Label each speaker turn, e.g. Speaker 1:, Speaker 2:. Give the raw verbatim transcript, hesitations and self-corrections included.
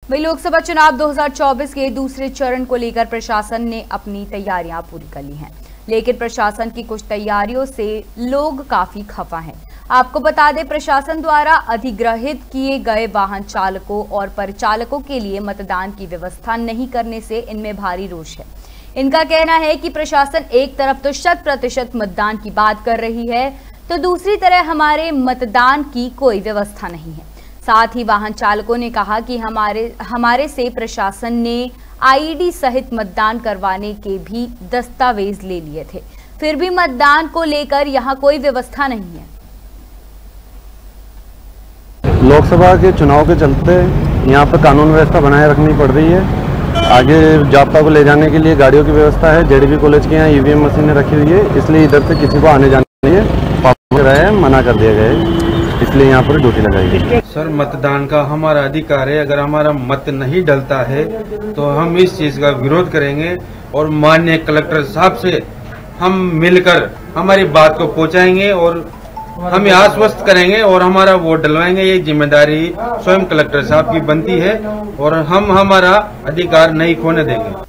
Speaker 1: वही लोकसभा चुनाव दो हज़ार चौबीस के दूसरे चरण को लेकर प्रशासन ने अपनी तैयारियां पूरी कर ली हैं, लेकिन प्रशासन की कुछ तैयारियों से लोग काफी खफा हैं। आपको बता दें, प्रशासन द्वारा अधिग्रहित किए गए वाहन चालकों और परिचालकों के लिए मतदान की व्यवस्था नहीं करने से इनमें भारी रोष है। इनका कहना है कि प्रशासन एक तरफ तो शत प्रतिशत मतदान की बात कर रही है, तो दूसरी तरफ हमारे मतदान की कोई व्यवस्था नहीं है। साथ ही वाहन चालकों ने कहा कि हमारे हमारे से प्रशासन ने आईडी सहित मतदान करवाने के भी दस्तावेज ले लिए थे, फिर भी मतदान को लेकर यहां कोई व्यवस्था नहीं है।
Speaker 2: लोकसभा के चुनाव के चलते यहां पर कानून व्यवस्था बनाए रखनी पड़ रही है। आगे जाब्ता को ले जाने के लिए गाड़ियों की व्यवस्था है। जेडीबी कॉलेज के यहाँ ईवीएम मशीनें रखी हुई है, इसलिए इधर से किसी को आने जाने के लिए मना कर दिया गया है, इसलिए यहाँ पर ड्यूटी लगाई गई।
Speaker 3: सर, मतदान का हमारा अधिकार है। अगर हमारा मत नहीं डलता है तो हम इस चीज का विरोध करेंगे और माननीय कलेक्टर साहब से हम मिलकर हमारी बात को पहुंचाएंगे और हम आश्वस्त करेंगे और हमारा वोट डलवाएंगे। ये जिम्मेदारी स्वयं कलेक्टर साहब की बनती है और हम हमारा अधिकार नहीं खोने देंगे।